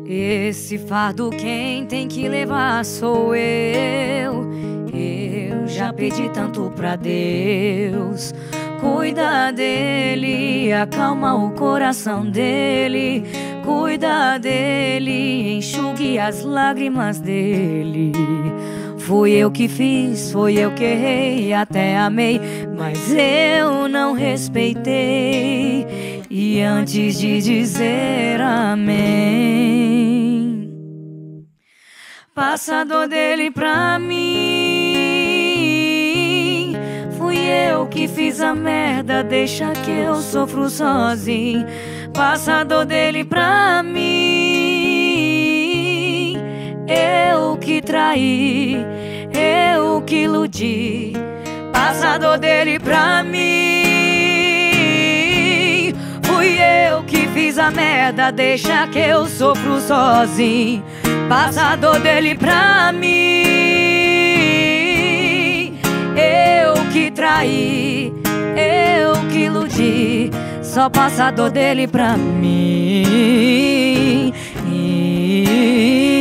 Esse fardo quem tem que levar sou eu. Eu já pedi tanto pra Deus cuida dele, acalma o coração dele, cuida dele, enxugue as lágrimas dele. Fui eu que fiz, foi eu que errei, até amei, mas eu não respeitei. E antes de dizer amém, passa a dor dele pra mim. Fui eu que fiz a merda, deixa que eu sofro sozinho. Passa a dor dele pra mim. Eu que traí, eu que iludi. Passa a dor dele pra mim. Fui eu que fiz a merda, deixa que eu sofro sozinho. Passa a dor dele pra mim. Eu que traí, eu que iludi. Só passa a dor dele pra mim.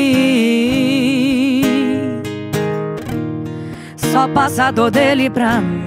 Só passa a dor dele pra mim.